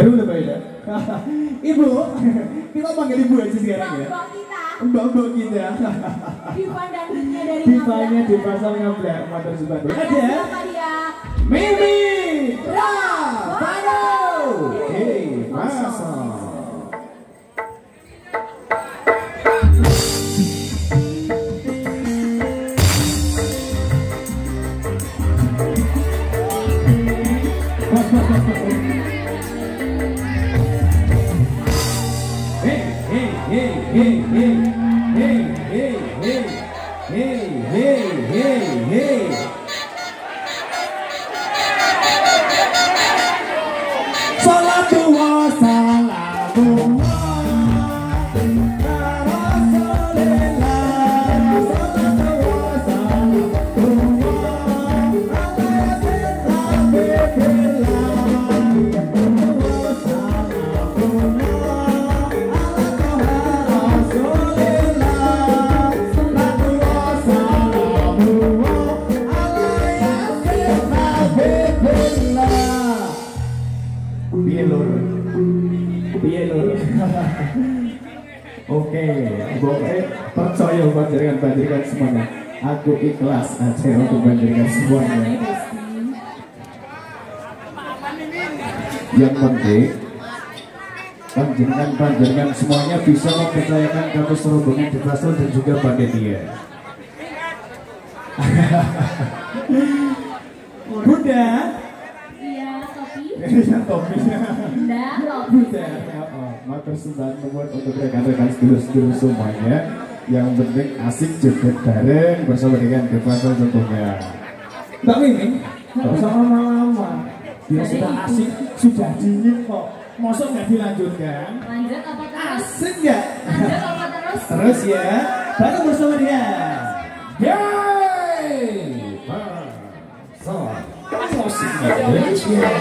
baru lebih ya. Ibu, kita panggil ibu aja sekarang ya. Mbak kita. Diva dangdutnya dari Divanya di pasar Ngablak, motor Subang. Ada Mimi Ravano. Hey, masa. Oke, pokoknya percaya banjirkan semuanya. Aku ikhlas aja untuk banjirkan semuanya. Yang penting banjirkan semuanya bisa mempercayakan kamu serobongan di Fasel dan juga panitia. Bunda. Iya, topi. Iya, topinya. Bunda. Maka sembahan membuat untuk rekan-rekan sedulur-sedulur semuanya. Yang penting asik joget bareng bersama dengan Devasel tentunya. Mbak Mimi, nggak usah lama-lama. Dia sudah asik, sudah dingin kok. Masa nggak dilanjutkan? Lanjut apa terus? Asik nggak? Lanjut apa terus? Terus ya, bareng bersama dia. Yeay! Musik Indonesia.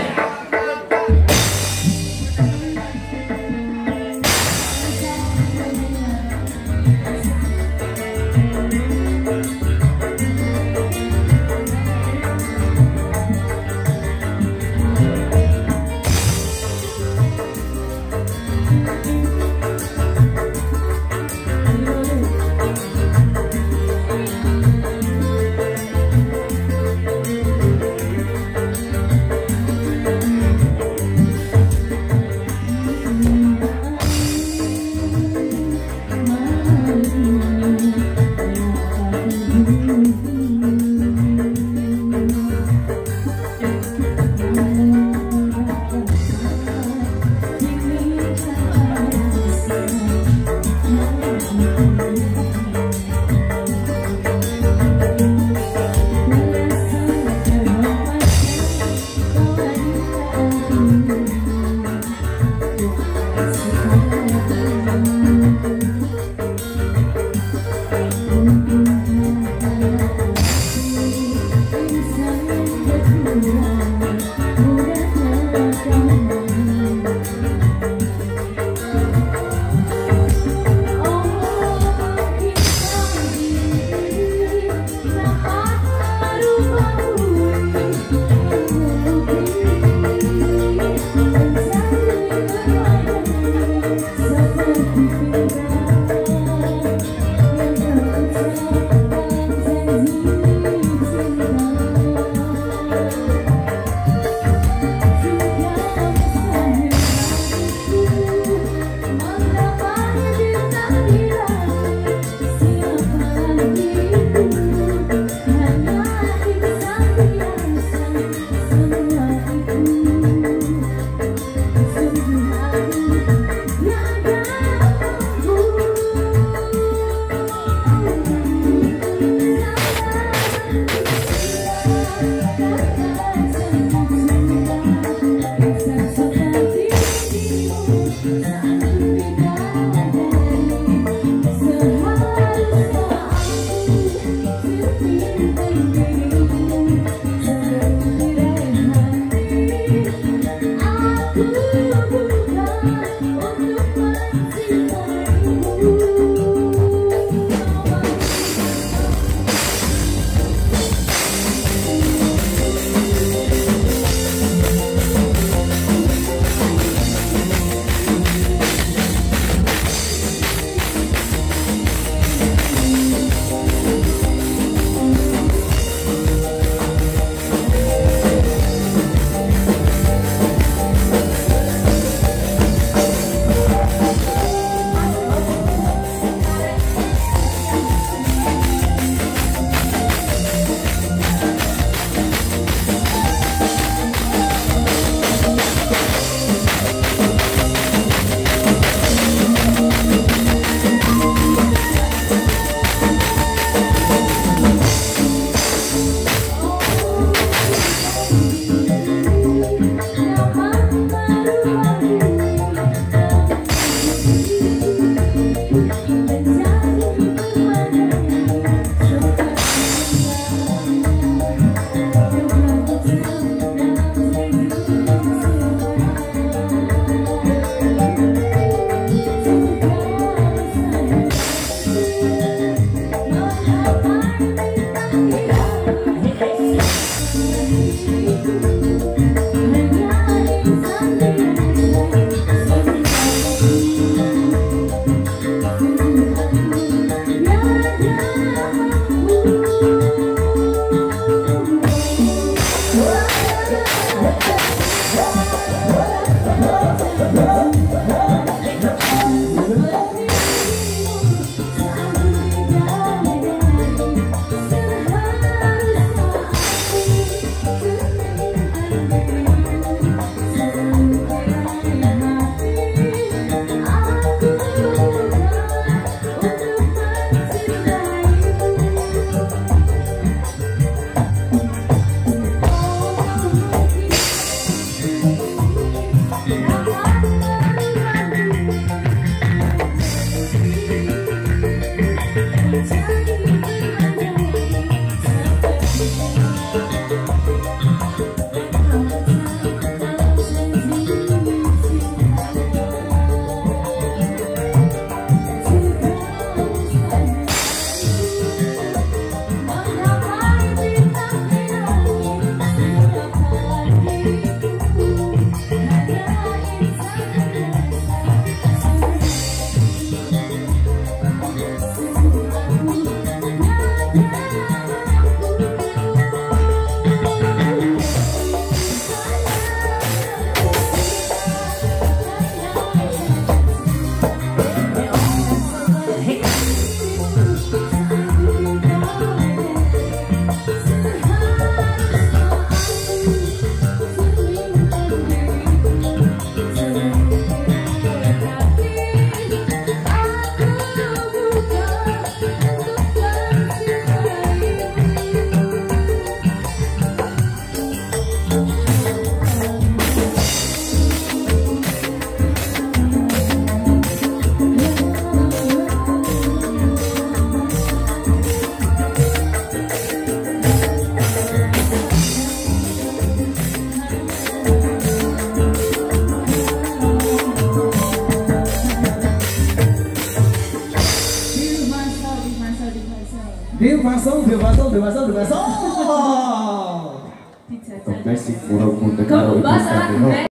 Dijajal. Guys, sing kurang muda karo ibu